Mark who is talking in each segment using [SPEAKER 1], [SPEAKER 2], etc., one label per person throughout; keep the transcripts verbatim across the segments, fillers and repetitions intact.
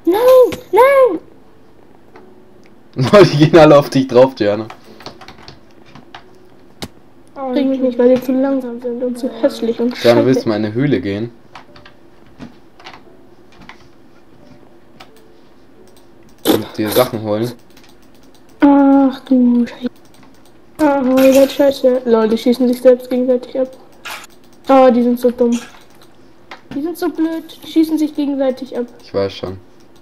[SPEAKER 1] Nein, nein!
[SPEAKER 2] Die gehen alle auf dich drauf, Diana.
[SPEAKER 1] Krieg mich nicht, weil die zu langsam sind und zu hässlich und scheiße.
[SPEAKER 2] Diana, willst du mal in eine Höhle gehen? Und dir Sachen holen?
[SPEAKER 1] Ach du Scheiße. Ah, ihr seid scheiße. Lol, die schießen sich selbst gegenseitig ab. Oh, die sind so dumm. Die sind so blöd. Die schießen sich gegenseitig ab.
[SPEAKER 2] Ich weiß schon.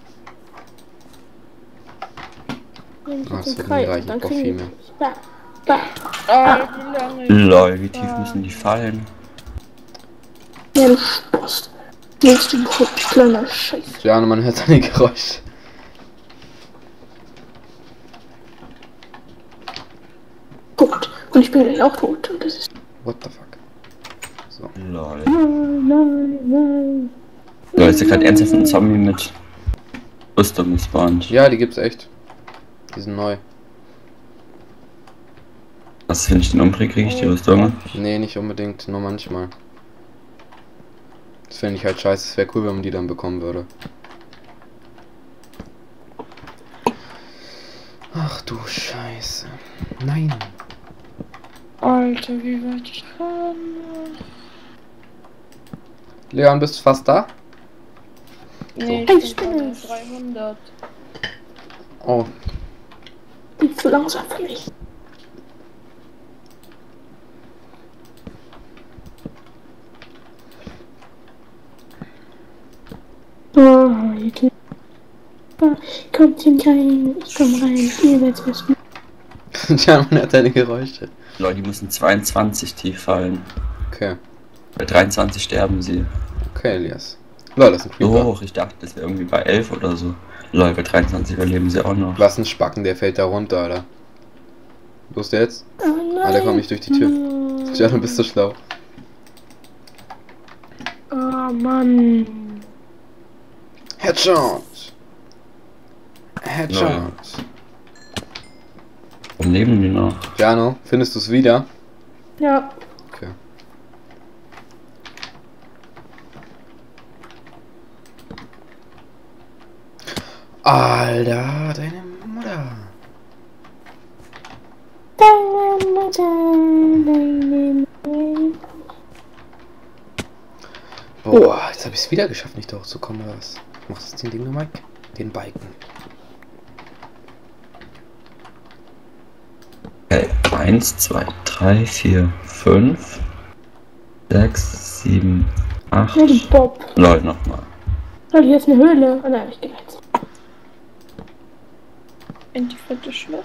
[SPEAKER 1] Wenn ich
[SPEAKER 2] Ach,
[SPEAKER 1] jetzt
[SPEAKER 2] das
[SPEAKER 1] einen
[SPEAKER 2] wird
[SPEAKER 1] Kreis,
[SPEAKER 2] nie reichen,
[SPEAKER 1] dann
[SPEAKER 2] ich brauch
[SPEAKER 1] kriegen
[SPEAKER 2] viel
[SPEAKER 1] die
[SPEAKER 2] mehr.
[SPEAKER 1] mich. Bah, bah.
[SPEAKER 3] Ah, wie lange?
[SPEAKER 4] Lol, wie tief müssen die fallen?
[SPEAKER 1] Ja, du Spaß. Willst du kleiner Scheiße.
[SPEAKER 2] Diana, man hört deine Geräusche.
[SPEAKER 1] Tot. Und ich bin gleich auch tot. Und das ist...
[SPEAKER 2] What the fuck? So.
[SPEAKER 4] Lol.
[SPEAKER 1] Nein, nein, nein.
[SPEAKER 4] Lol, ist ja gerade ernsthaft ein Zombie mit Rüstung gespawnt.
[SPEAKER 2] Ja, die gibt's echt. Die sind neu.
[SPEAKER 4] Was, wenn ich den umbringe, kriege ich die Rüstung?
[SPEAKER 2] Nee, nicht unbedingt, nur manchmal. Das finde ich halt scheiße. Es wäre cool, wenn man die dann bekommen würde. Ach du Scheiße. Nein.
[SPEAKER 3] Alter, wie weit ich kann.
[SPEAKER 2] Leon, bist du fast da?
[SPEAKER 3] Nee,
[SPEAKER 1] So.
[SPEAKER 3] ich bin bei dreihundert.
[SPEAKER 2] Oh.
[SPEAKER 1] Die ist zu langsam für mich. Oh, jetzt... Kommt rein, ich komm rein, ihr werdet wissen.
[SPEAKER 2] Diana, man hört deine Geräusche.
[SPEAKER 4] Lol, die müssen zweiundzwanzig tief fallen.
[SPEAKER 2] Okay.
[SPEAKER 4] Bei dreiundzwanzig sterben sie.
[SPEAKER 2] Okay, Elias. Lol, das ist ein
[SPEAKER 4] So
[SPEAKER 2] Creeper.
[SPEAKER 4] hoch, ich dachte, das wäre irgendwie bei elf oder so. Lol, bei dreiundzwanzig überleben sie auch noch.
[SPEAKER 2] Was ein Spacken, der fällt da runter, Alter. Wo ist der jetzt?
[SPEAKER 1] Oh nein.
[SPEAKER 2] Ah, der kommt nicht durch die Tür.
[SPEAKER 1] Nein.
[SPEAKER 2] Diana, bist du schlau.
[SPEAKER 1] Oh Mann.
[SPEAKER 2] Headshot! Headshot!
[SPEAKER 4] Lol. Warum leben die noch?
[SPEAKER 2] Diana, findest du es wieder?
[SPEAKER 1] Ja.
[SPEAKER 2] Okay. Alter, deine Mutter.
[SPEAKER 1] Deine Mutter, deine Mutter.
[SPEAKER 2] Boah, jetzt habe ich es wieder geschafft, nicht hochzukommen, oder was? Mach das den Ding nochmal? Den Balken.
[SPEAKER 4] Okay, eins, zwei, drei, vier, fünf, sechs, sieben, acht.
[SPEAKER 1] Ja, die Bob.
[SPEAKER 4] Lol, nochmal.
[SPEAKER 1] Oh, hier ist eine Höhle. Oh nein, ich geh jetzt.
[SPEAKER 3] In die vierte Schlucht.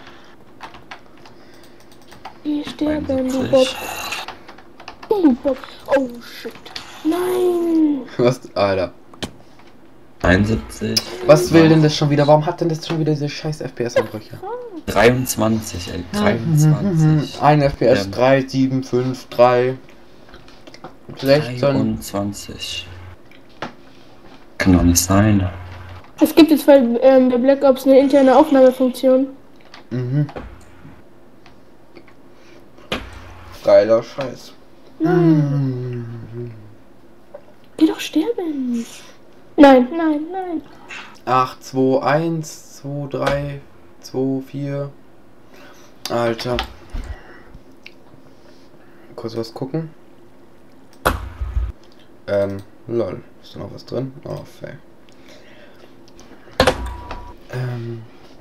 [SPEAKER 1] Die sterben, du
[SPEAKER 4] einundsiebzig.
[SPEAKER 1] Bob. Du Bob. Oh shit. Nein.
[SPEAKER 2] Was? Alter.
[SPEAKER 4] einundsiebzig.
[SPEAKER 2] Was will denn das schon wieder? Warum hat denn das schon wieder diese scheiß F P S-Einbrüche?
[SPEAKER 4] dreiundzwanzig, ey. dreiundzwanzig.
[SPEAKER 2] Ein F P S,
[SPEAKER 4] Ja.
[SPEAKER 2] drei, sieben, fünf, drei, sechzehn.
[SPEAKER 4] dreiundzwanzig. Kann doch nicht sein.
[SPEAKER 1] Es gibt jetzt bei, ähm, bei Black Ops eine interne Aufnahmefunktion.
[SPEAKER 2] Mhm. Geiler Scheiß.
[SPEAKER 1] Nein. Geh doch sterben. Nein, nein, nein.
[SPEAKER 2] acht, zwei, eins, zwei, drei, zwei, vier. Alter. Kurz was gucken. Ähm, lol. Ist da noch was drin? Oh, fail. Ähm.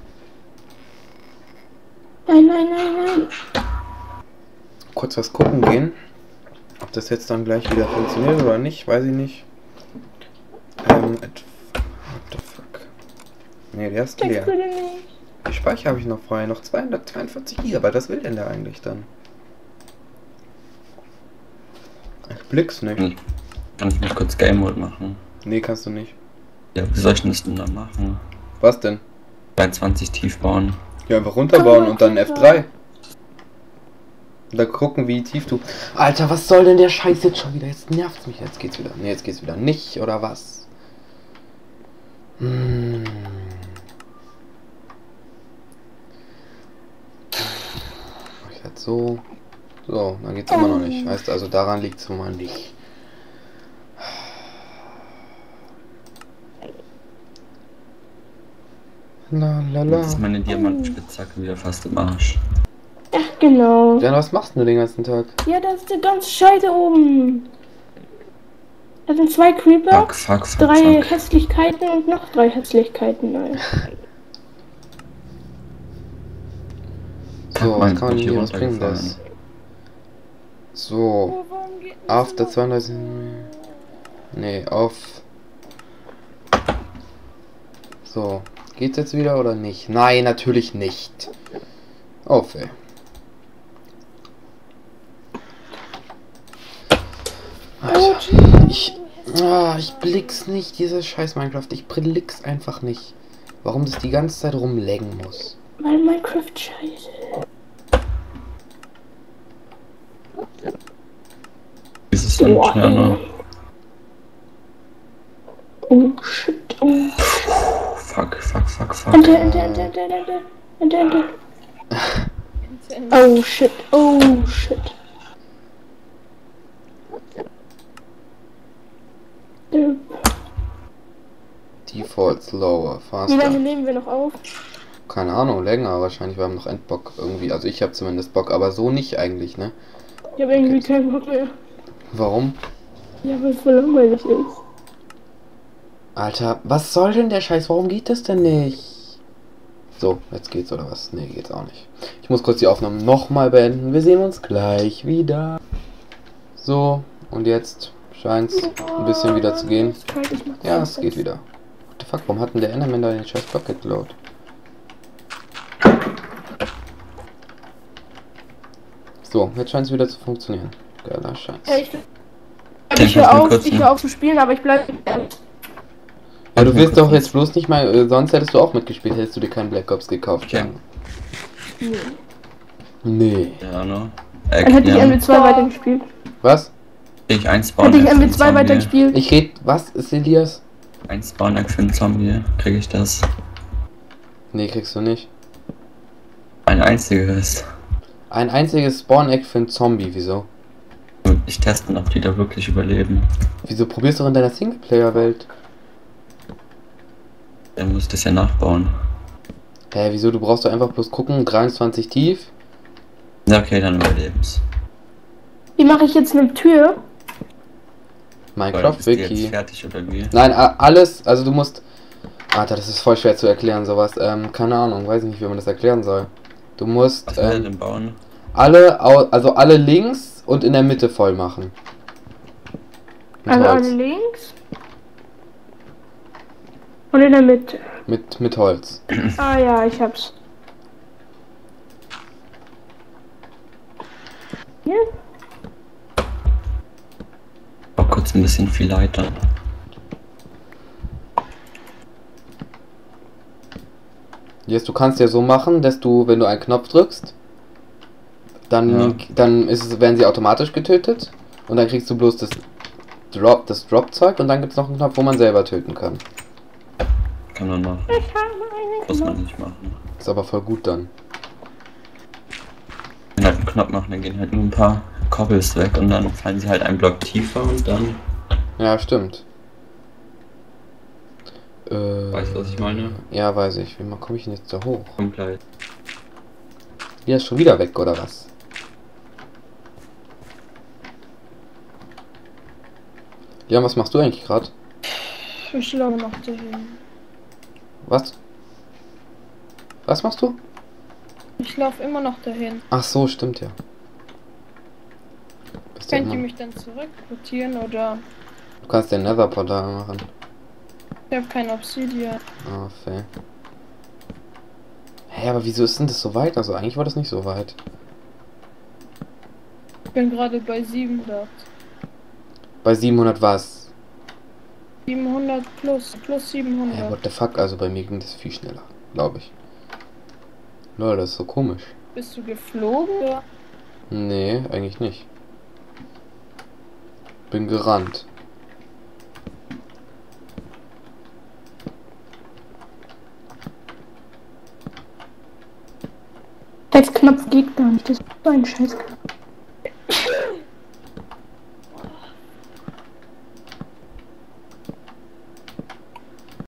[SPEAKER 1] Nein, nein, nein, nein.
[SPEAKER 2] Kurz was gucken gehen. Ob das jetzt dann gleich wieder funktioniert oder nicht, weiß ich nicht. Ähm, et- what the fuck? Ne, der ist
[SPEAKER 1] Checkst du
[SPEAKER 2] leer.
[SPEAKER 1] den nicht?
[SPEAKER 2] Wie Speicher habe ich noch frei? Noch zweihundertzweiundvierzig Gigabyte. Was will denn der eigentlich dann? Ich blick's nicht.
[SPEAKER 4] Hm. Kann ich mich kurz Game Mode machen?
[SPEAKER 2] Nee, kannst du nicht.
[SPEAKER 4] Ja, wie soll ich denn das denn dann machen?
[SPEAKER 2] Was denn?
[SPEAKER 4] dreiundzwanzig tief bauen.
[SPEAKER 2] Ja, einfach runterbauen und dann F drei. Und dann gucken, wie tief du... Alter, was soll denn der Scheiß jetzt schon wieder? Jetzt nervt's mich. Jetzt geht's wieder. Nee, jetzt geht's wieder nicht, oder was? Hm. Mach ich jetzt so. So, dann geht's immer noch nicht. Heißt also, daran liegt's schon mal nicht. La la la.
[SPEAKER 4] Jetzt ist meine Diamantenspitzhacke wieder fast im Arsch.
[SPEAKER 1] Ach, genau.
[SPEAKER 2] Jan, was machst du den ganzen Tag?
[SPEAKER 1] Ja, da ist der ganze Scheite oben. Da sind zwei Creeper,
[SPEAKER 4] Fuck, fuck, fuck,
[SPEAKER 1] drei
[SPEAKER 4] fuck.
[SPEAKER 1] Hässlichkeiten und noch drei Hässlichkeiten. Nein.
[SPEAKER 2] So, was
[SPEAKER 4] mein
[SPEAKER 2] kann man
[SPEAKER 4] Gott,
[SPEAKER 2] hier,
[SPEAKER 4] hier
[SPEAKER 2] was bringt das?
[SPEAKER 4] runtergefallen.
[SPEAKER 2] So, auf der zweiunddreißig. Nee, auf. So, geht's jetzt wieder oder nicht? Nein, natürlich nicht. Auf, ey. Alter, ich, ah, ich blick's nicht, dieses scheiß Minecraft. Ich blick's einfach nicht. Warum das die ganze Zeit rumlaggen muss.
[SPEAKER 1] Weil Minecraft scheiße.
[SPEAKER 4] Ist es dann
[SPEAKER 1] Boah,
[SPEAKER 4] schneller?
[SPEAKER 1] Oh shit, oh.
[SPEAKER 4] Fuck, fuck, fuck, fuck.
[SPEAKER 1] Enter, enter, enter, enter, enter, enter, enter. Oh shit, oh shit. Äh,
[SPEAKER 2] Default slower,
[SPEAKER 1] Wie lange
[SPEAKER 2] faster.
[SPEAKER 1] nehmen wir noch auf?
[SPEAKER 2] Keine Ahnung, länger wahrscheinlich. Wir haben noch Endbock irgendwie. Also ich habe zumindest Bock, aber so nicht eigentlich, ne?
[SPEAKER 1] Ich habe irgendwie keinen Bock mehr.
[SPEAKER 2] Warum?
[SPEAKER 1] Ja, weil es voll langweilig ist.
[SPEAKER 2] Alter, was soll denn der Scheiß? Warum geht das denn nicht? So, jetzt geht's oder was? Nee, geht's auch nicht. Ich muss kurz die Aufnahme nochmal beenden. Wir sehen uns gleich wieder. So, und jetzt scheint's ein bisschen wieder zu gehen. Ja, es geht wieder. What the fuck, warum hat denn der Enderman da den scheiß Block geklaut? So, jetzt scheint es wieder zu funktionieren. Geiler Scheiß.
[SPEAKER 1] Ja, ich,
[SPEAKER 4] Den
[SPEAKER 1] ich höre
[SPEAKER 4] kannst du
[SPEAKER 1] auf,
[SPEAKER 4] kurz
[SPEAKER 1] ich
[SPEAKER 4] noch-
[SPEAKER 1] hör auf zu spielen, aber ich bleibe.
[SPEAKER 2] Ja, du willst doch jetzt bloß nicht mal, äh, sonst hättest du auch mitgespielt, hättest du dir keinen Black Ops gekauft.
[SPEAKER 4] Okay.
[SPEAKER 1] Nee.
[SPEAKER 2] Nee.
[SPEAKER 4] Ja, ne?
[SPEAKER 1] Dann hätte ich
[SPEAKER 4] ja.
[SPEAKER 1] M W zwei weitergespielt.
[SPEAKER 2] Was?
[SPEAKER 4] Ich ein Spawn.
[SPEAKER 1] Hätte ich M W zwei weitergespielt.
[SPEAKER 2] Ich red, was ist Elias?
[SPEAKER 4] Ein Spawn für einen Zombie. Krieg ich das?
[SPEAKER 2] Nee, kriegst du nicht.
[SPEAKER 4] Ein einziges.
[SPEAKER 2] Ein einziges Spawn-Egg für einen Zombie, wieso?
[SPEAKER 4] Und ich teste, ob die da wirklich überleben.
[SPEAKER 2] Wieso probierst du in deiner Singleplayer-Welt?
[SPEAKER 4] Dann muss ich das ja nachbauen.
[SPEAKER 2] Hä, wieso? Du brauchst doch einfach bloß gucken, dreiundzwanzig tief.
[SPEAKER 4] Ja, okay, dann überleben's.
[SPEAKER 1] Wie mache ich jetzt eine Tür?
[SPEAKER 2] Minecraft
[SPEAKER 4] Bist du jetzt
[SPEAKER 2] Wiki.
[SPEAKER 4] fertig oder wie?
[SPEAKER 2] Nein, a- alles, also du musst... Alter, das ist voll schwer zu erklären, sowas. Ähm, keine Ahnung, weiß ich nicht, wie man das erklären soll. Du musst
[SPEAKER 4] Was will er
[SPEAKER 2] ähm,
[SPEAKER 4] denn bauen?
[SPEAKER 2] alle, au- also alle links und in der Mitte voll machen. Mit
[SPEAKER 1] Also
[SPEAKER 2] Holz.
[SPEAKER 1] alle links. Und in der Mitte.
[SPEAKER 2] Mit, mit Holz.
[SPEAKER 1] Ah ja, ich hab's. Hier?
[SPEAKER 4] Auch kurz ein bisschen viel Leiter.
[SPEAKER 2] Jetzt, du kannst ja so machen, dass du, wenn du einen Knopf drückst, dann,
[SPEAKER 4] Ja.
[SPEAKER 2] dann ist es, werden sie automatisch getötet und dann kriegst du bloß das Drop, das Drop-Zeug und dann gibt es noch einen Knopf, wo man selber töten kann.
[SPEAKER 4] Kann man machen.
[SPEAKER 1] Ich habe einen
[SPEAKER 4] Muss man
[SPEAKER 1] Knopf.
[SPEAKER 4] nicht machen.
[SPEAKER 2] Ist aber voll gut dann.
[SPEAKER 4] Wenn halt einen Knopf machen, dann gehen halt nur ein paar Kobbels weg und dann fallen sie halt einen Block tiefer und dann.
[SPEAKER 2] Ja, stimmt. Äh,
[SPEAKER 4] Weißt du, was ich meine?
[SPEAKER 2] Ja, weiß ich. Wie komme ich denn jetzt da hoch?
[SPEAKER 4] Komplett.
[SPEAKER 2] Die ist schon wieder weg, oder was? Ja, was machst du eigentlich gerade?
[SPEAKER 3] Ich laufe noch dahin.
[SPEAKER 2] Was? Was machst du?
[SPEAKER 3] Ich laufe immer noch dahin.
[SPEAKER 2] Ach so, stimmt ja. Bist ja
[SPEAKER 3] Könnt ihr
[SPEAKER 2] immer-
[SPEAKER 3] mich dann zurückrotieren oder?
[SPEAKER 2] Du kannst den Nether-Portal machen.
[SPEAKER 3] Ich habe kein Obsidian.
[SPEAKER 2] Ah, fair. Hä, aber wieso ist denn das so weit? Also eigentlich war das nicht so weit.
[SPEAKER 3] Ich bin gerade bei siebenhundert.
[SPEAKER 2] Bei siebenhundert was?
[SPEAKER 3] siebenhundert plus, plus
[SPEAKER 2] Hä,
[SPEAKER 3] siebenhundert.
[SPEAKER 2] what the fuck? Also bei mir ging das viel schneller, glaube ich. Lol, das ist so komisch.
[SPEAKER 3] Bist du geflogen? Oder?
[SPEAKER 2] Nee, eigentlich nicht. Bin gerannt.
[SPEAKER 1] Der Knopf geht gar nicht. Das ist so ein Scheiß.